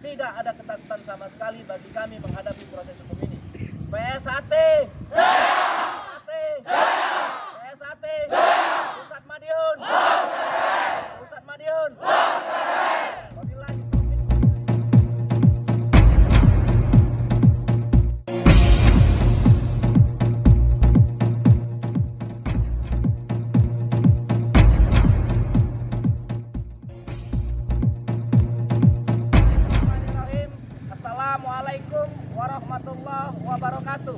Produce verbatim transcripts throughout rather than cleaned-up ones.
tidak ada ketakutan sama sekali bagi kami menghadapi proses hukum ini. P S H T, P S H T, P S H T, Pusat Madiun, Pusat Madiun. Wabillahi taufiq. Assalamualaikum warahmatullahi wabarakatuh.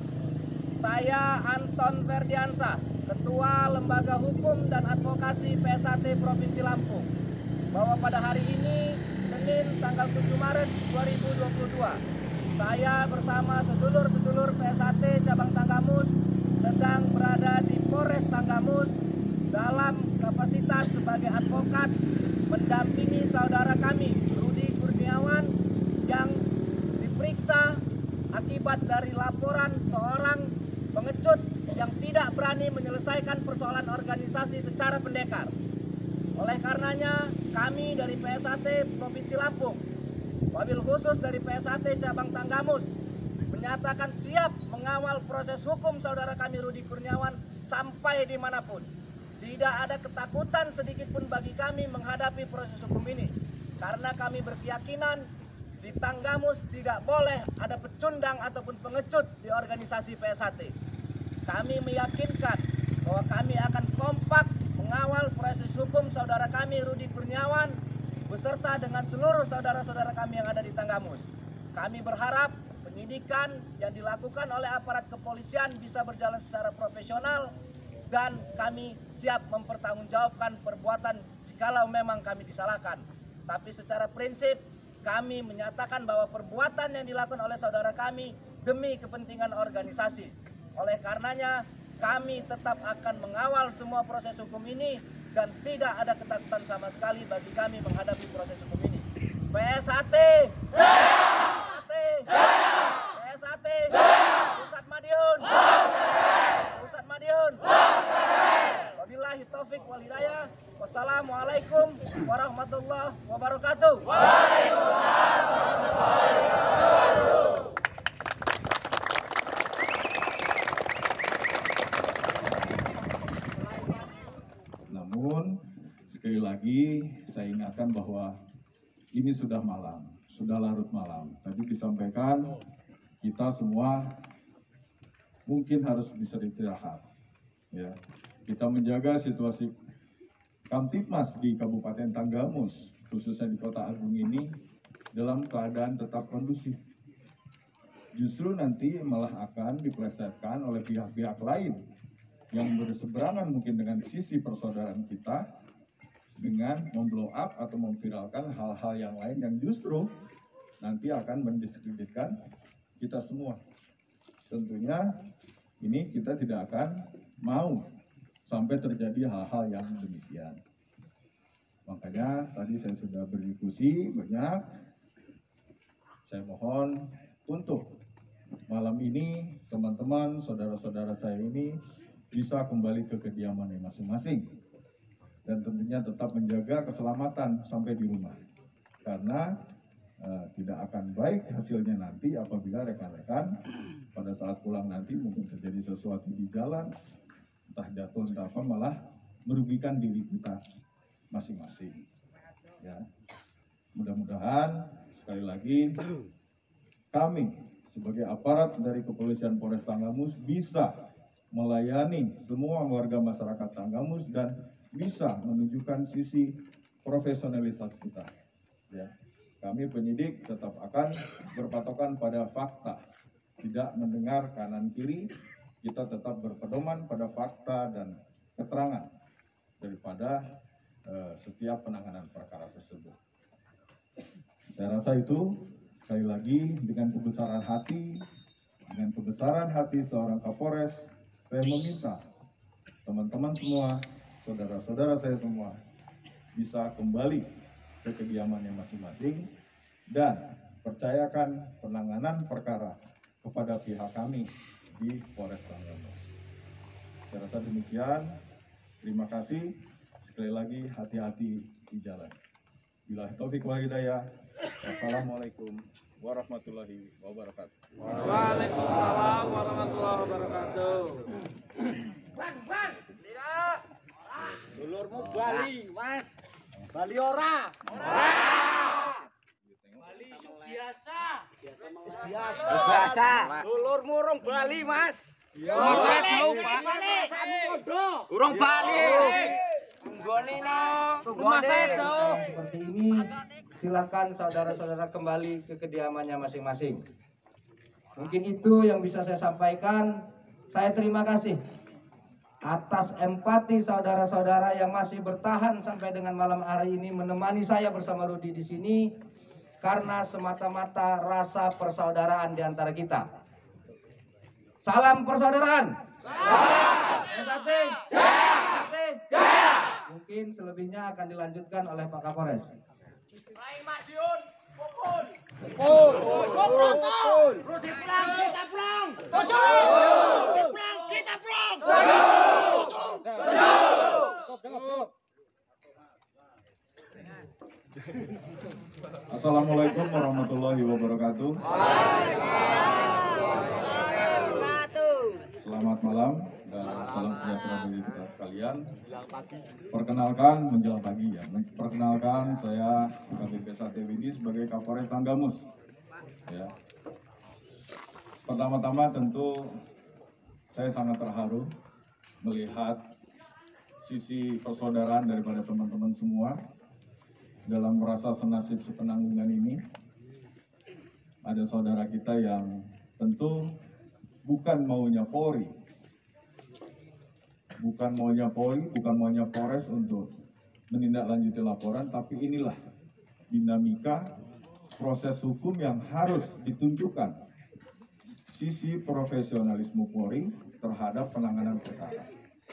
Saya Anton Ferdiansyah, Ketua Lembaga Hukum dan Advokasi P S H T Provinsi Lampung, bahwa pada hari ini, Senin tanggal tujuh Maret dua ribu dua puluh dua, saya bersama sedulur-sedulur P S H T Cabang Tanggamus sedang berada di Polres Tanggamus dalam kapasitas sebagai advokat mendampingi saudara kami Rudi Kurniawan yang diperiksa akibat dari laporan seorang pengecut yang tidak berani menyelesaikan persoalan organisasi secara pendekar. Oleh karenanya, kami dari P S H T Provinsi Lampung, wabil khusus dari P S H T Cabang Tanggamus, menyatakan siap mengawal proses hukum saudara kami Rudi Kurniawan sampai dimanapun. Tidak ada ketakutan sedikit pun bagi kami menghadapi proses hukum ini, karena kami berkeyakinan di Tanggamus tidak boleh ada pecundang ataupun pengecut di organisasi P S H T. Kami meyakinkan bahwa kami akan kompak mengawal proses hukum saudara kami Rudi Kurniawan beserta dengan seluruh saudara-saudara kami yang ada di Tanggamus. Kami berharap penyidikan yang dilakukan oleh aparat kepolisian bisa berjalan secara profesional dan kami siap mempertanggungjawabkan perbuatan jikalau memang kami disalahkan. Tapi secara prinsip kami menyatakan bahwa perbuatan yang dilakukan oleh saudara kami demi kepentingan organisasi. Oleh karenanya kami tetap akan mengawal semua proses hukum ini dan tidak ada ketakutan sama sekali bagi kami menghadapi proses hukum ini. P S H T, P S H T, P S H T, Pusat Madiun, Pusat Madiun. Wabillahi taufiq wal hidayah. Wassalamualaikum warahmatullahi wabarakatuh. Waalaikumsalam warahmatullahi wabarakatuh. Namun sekali lagi saya ingatkan bahwa ini sudah malam, sudah larut malam. Tadi disampaikan kita semua mungkin harus bisa istirahat. Ya, kita menjaga situasi Kamtibmas di Kabupaten Tanggamus, khususnya di Kota Agung ini, dalam keadaan tetap kondusif. Justru nanti malah akan dipelesetkan oleh pihak-pihak lain yang berseberangan mungkin dengan sisi persaudaraan kita dengan memblow up atau memviralkan hal-hal yang lain yang justru nanti akan mendiskreditkan kita semua. Tentunya ini kita tidak akan mau sampai terjadi hal-hal yang demikian. Makanya tadi saya sudah berdiskusi banyak. Saya mohon untuk malam ini teman-teman, saudara-saudara saya ini bisa kembali ke kediamannya masing-masing. Dan tentunya tetap menjaga keselamatan sampai di rumah. Karena uh, tidak akan baik hasilnya nanti apabila rekan-rekan pada saat pulang nanti mungkin terjadi sesuatu di jalan, entah jatuh entah apa, malah merugikan diri kita masing-masing. Ya, mudah-mudahan sekali lagi kami sebagai aparat dari Kepolisian Polres Tanggamus bisa melayani semua warga masyarakat Tanggamus dan bisa menunjukkan sisi profesionalitas kita. Ya, kami penyidik tetap akan berpatokan pada fakta, tidak mendengar kanan kiri. Kita tetap berpedoman pada fakta dan keterangan daripada uh, setiap penanganan perkara tersebut. Saya rasa itu sekali lagi dengan kebesaran hati, dengan kebesaran hati seorang Kapolres, saya meminta teman-teman semua, saudara-saudara saya semua bisa kembali ke kediamannya masing-masing dan percayakan penanganan perkara kepada pihak kami di Polres Tanggamus. Saya rasa demikian. Terima kasih. Sekali lagi hati-hati di jalan. Billahi taufiq wal hidayah. Wassalamualaikum warahmatullahi wabarakatuh. Waalaikumsalam warahmatullahi wabarakatuh. Bang, bang. Tidak. Dulurmu Bali, Mas. Bali ora. Bali isu biasa. Biasa. Biasa. Dulurmu urung Bali, Mas. Iya. Jauh Bali. Urung Bali. Tunggone no. Rumah saya jauh. Seperti ini, silakan saudara-saudara kembali ke kediamannya masing-masing. Mungkin itu yang bisa saya sampaikan. Saya terima kasih atas empati saudara-saudara yang masih bertahan sampai dengan malam hari ini menemani saya bersama Rudi di sini karena semata-mata rasa persaudaraan di antara kita. Salam persaudaraan. Salam. S A T. Jaya. Jaya. Mungkin selebihnya akan dilanjutkan oleh Pak Kapolres. Lain Madiun, pukul. Pukul. Pukul. Rudi pulang, kita pulang. Tujuh. Pulang, kita pulang. Assalamualaikum warahmatullahi wabarakatuh. Selamat malam dan salam sejahtera bagi kita sekalian. Perkenalkan menjelang pagi ya. Perkenalkan saya Kabid P S A T Widhi sebagai Kapolres Tanggamus. Ya. Pertama-tama tentu saya sangat terharu melihat sisi persaudaraan daripada teman-teman semua dalam merasa senasib sepenanggungan ini. Ada saudara kita yang tentu bukan maunya Polri, bukan maunya Polri, bukan maunya Polres untuk menindaklanjuti laporan, tapi inilah dinamika proses hukum yang harus ditunjukkan sisi profesionalisme Polri terhadap penanganan perkara.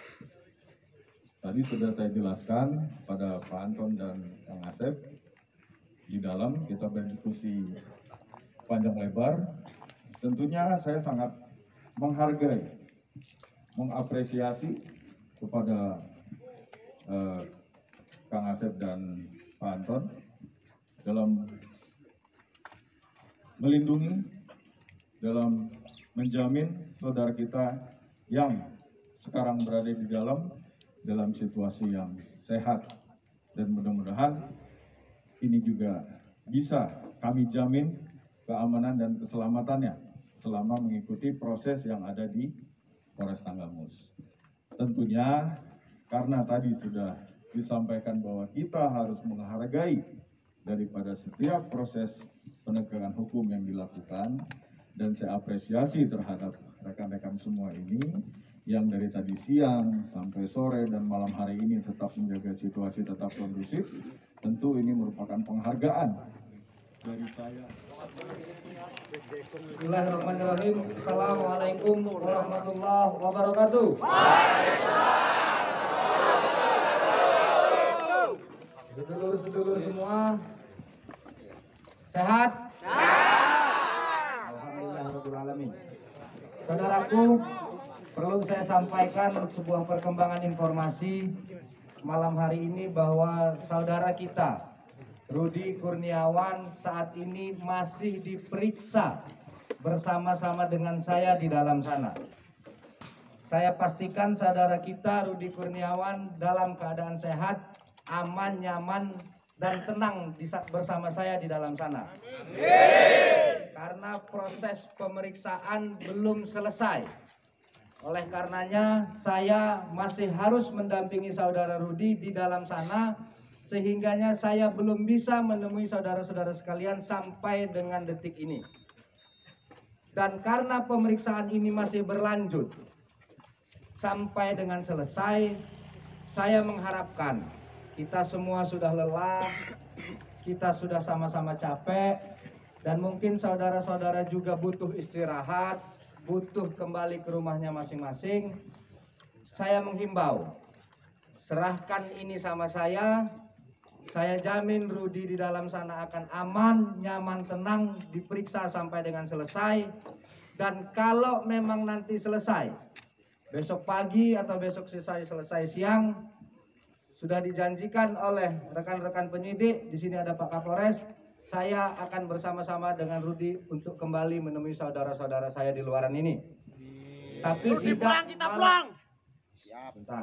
Tadi sudah saya jelaskan pada Pak Anton dan Kang Asep, di dalam kita berdiskusi panjang lebar. Tentunya saya sangat menghargai, mengapresiasi kepada eh, Kang Asep dan Pak Anton dalam melindungi, dalam menjamin saudara kita yang sekarang berada di dalam dalam situasi yang sehat, dan mudah-mudahan ini juga bisa kami jamin keamanan dan keselamatannya selama mengikuti proses yang ada di Polres Tanggamus. Tentunya karena tadi sudah disampaikan bahwa kita harus menghargai daripada setiap proses penegakan hukum yang dilakukan, dan saya apresiasi terhadap rekan-rekan semua ini yang dari tadi siang sampai sore dan malam hari ini tetap menjaga situasi tetap kondusif. Tentu ini merupakan penghargaan dari saya. Bismillahirrahmanirrahim. Assalamualaikum warahmatullahi wabarakatuh. Sedulur-sedulur semua sehat? Alhamdulillahirabbil alamin. Saudaraku, perlu saya sampaikan sebuah perkembangan informasi malam hari ini bahwa saudara kita Rudi Kurniawan saat ini masih diperiksa bersama-sama dengan saya di dalam sana. Saya pastikan saudara kita Rudi Kurniawan dalam keadaan sehat, aman, nyaman, dan tenang bersama saya di dalam sana. Karena proses pemeriksaan belum selesai. Oleh karenanya saya masih harus mendampingi saudara Rudi di dalam sana, sehingganya saya belum bisa menemui saudara-saudara sekalian sampai dengan detik ini. Dan karena pemeriksaan ini masih berlanjut sampai dengan selesai, saya mengharapkan kita semua sudah lelah, kita sudah sama-sama capek, dan mungkin saudara-saudara juga butuh istirahat, butuh kembali ke rumahnya masing-masing. Saya menghimbau, serahkan ini sama saya. Saya jamin Rudi di dalam sana akan aman, nyaman, tenang, diperiksa sampai dengan selesai. Dan kalau memang nanti selesai, besok pagi atau besok selesai selesai siang, sudah dijanjikan oleh rekan-rekan penyidik, di sini ada Pak Kapolres, saya akan bersama-sama dengan Rudi untuk kembali menemui saudara-saudara saya di luaran ini. Tapi Rudi tidak pulang, kita malam- pulang. Bentar.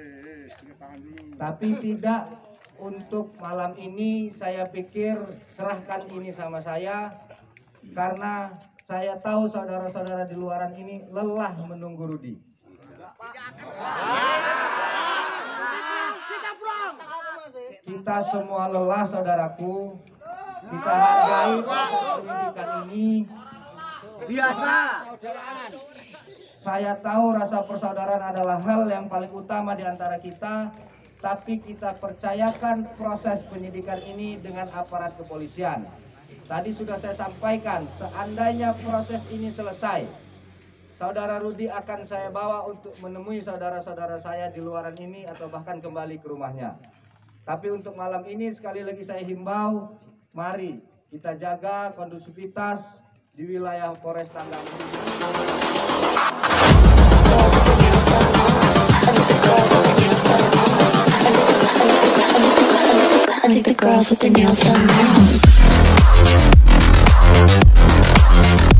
Tapi tidak untuk malam ini, saya pikir serahkan ini sama saya, karena saya tahu saudara-saudara di luaran ini lelah menunggu Rudi. Kita pulang. Kita semua lelah, saudaraku. Kita hargai proses penyidikan ini. Biasa. Saya tahu rasa persaudaraan adalah hal yang paling utama di antara kita, tapi kita percayakan proses penyidikan ini dengan aparat kepolisian. Tadi sudah saya sampaikan, seandainya proses ini selesai, Saudara Rudi akan saya bawa untuk menemui saudara-saudara saya di luaran ini atau bahkan kembali ke rumahnya. Tapi untuk malam ini sekali lagi saya himbau, mari kita jaga kondusivitas di wilayah Polres Tanggang. I think the girls with their nails done now.